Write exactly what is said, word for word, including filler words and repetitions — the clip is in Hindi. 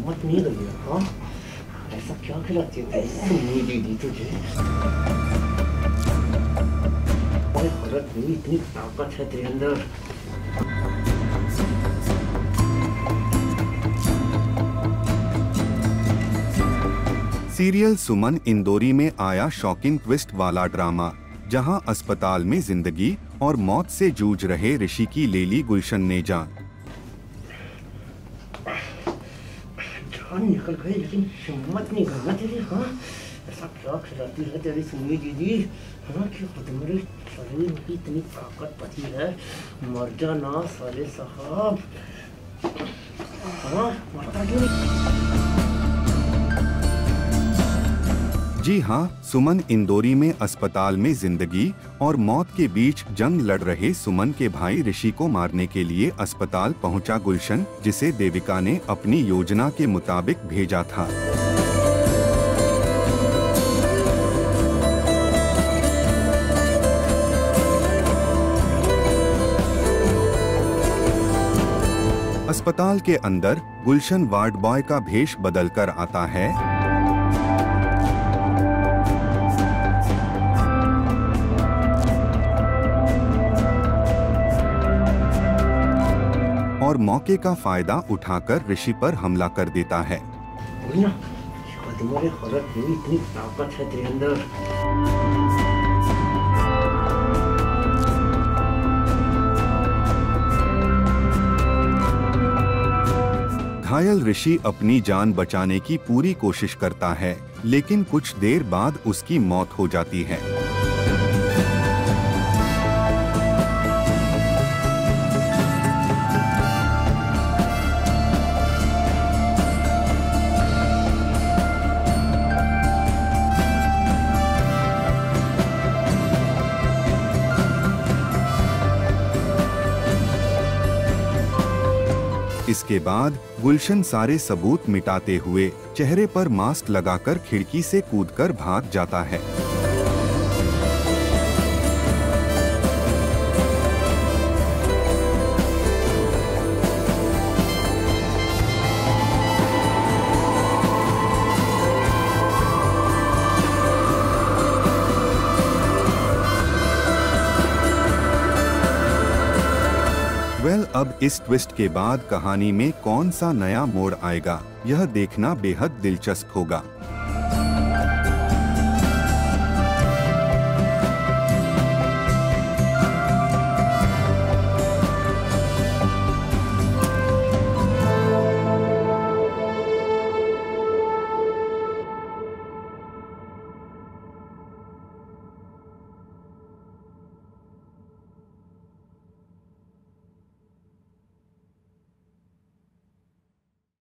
हिम्मत नहीं लगी। हाँ, ऐसा क्या खिलाती है तेरी सुन्नी दीदी तुझे? अरे भरत मेरी इतनी ताकत है तेरे अंदर। सीरियल सुमन इंदौरी में आया शॉकिंग ट्विस्ट वाला ड्रामा, जहां अस्पताल में जिंदगी और मौत से जूझ रहे ऋषि की ले ली गुलशन ने जान। जान निकल गई लेकिन हिम्मत नहीं करना तेरी। हाँ, ऐसा क्या खिलाती है तेरी सुनी दीदी? हाँ, कि तुम्हारे शरीर में इतनी ताकत बची है, मर जाना साले साहब। हाँ, मरता क्यों? जी हाँ, सुमन इंदौरी में अस्पताल में जिंदगी और मौत के बीच जंग लड़ रहे सुमन के भाई ऋषि को मारने के लिए अस्पताल पहुंचा गुलशन, जिसे देविका ने अपनी योजना के मुताबिक भेजा था। अस्पताल के अंदर गुलशन वार्ड बॉय का भेष बदलकर आता है और मौके का फायदा उठाकर ऋषि पर हमला कर देता है। तुम्हारे हरत में इतनी ताकत है तेरे अंदर। घायल ऋषि अपनी जान बचाने की पूरी कोशिश करता है, लेकिन कुछ देर बाद उसकी मौत हो जाती है। इसके बाद गुलशन सारे सबूत मिटाते हुए चेहरे पर मास्क लगाकर खिड़की से कूदकर भाग जाता है। वेल, अब इस ट्विस्ट के बाद कहानी में कौन सा नया मोड़ आएगा, यह देखना बेहद दिलचस्प होगा।